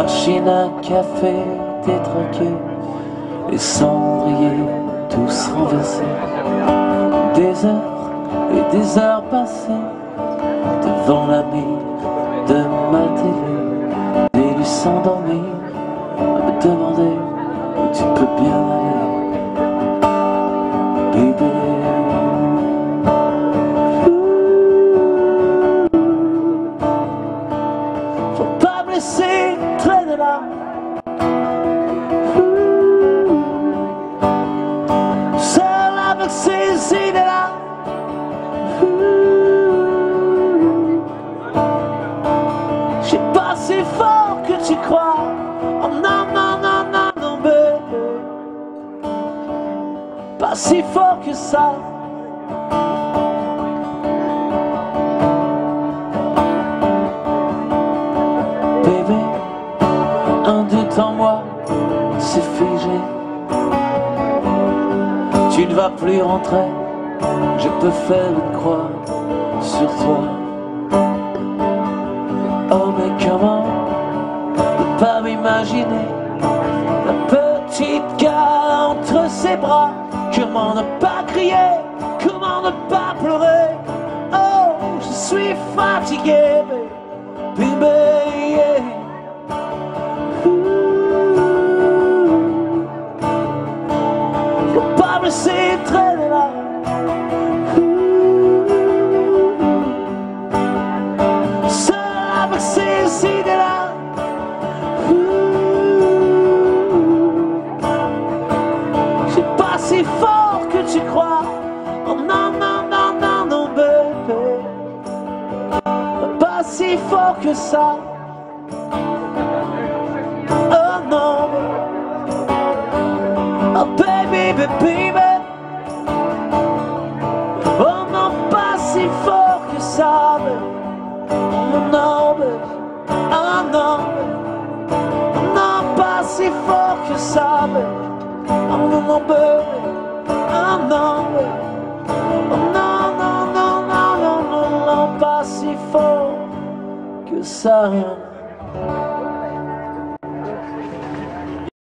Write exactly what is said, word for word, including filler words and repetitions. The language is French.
machine à café détraquée, les cendriers tous renversés. Des heures et des heures passées devant la mire de ma télé, des nuits sans dormir, à me demander où tu peux bien aller, bébé. Faut pas me laisser traîner là. Seul avec ces idées-là. Je suis pas si fort que tu crois. Oh non, non, non, non, non, bébé. Pas si fort que ça. Bébé, un doute en moi s'est figé. Tu ne vas plus rentrer, je peux faire une croix sur toi. Oh mais comment ne pas m'imaginer la petite gare entre ses bras? Comment ne pas crier, comment ne pas pleurer? Oh, je suis fatigué, bébé, yeah. Faut pas me laisser traîner là. Seul avec ces idées-là. Je suis pas si fort que tu crois. Oh non, non, non, non, non, bébé. Pas si fort que ça. Oh non. Oh baby, baby, baby. Oh non, pas si fort que ça, baby. Oh non, baby. Oh non, baby. Oh non, pas si fort que ça, baby. Oh non, non, baby. Oh non, baby. Oh non, non, non, non, non, non, non, pas si fort que ça.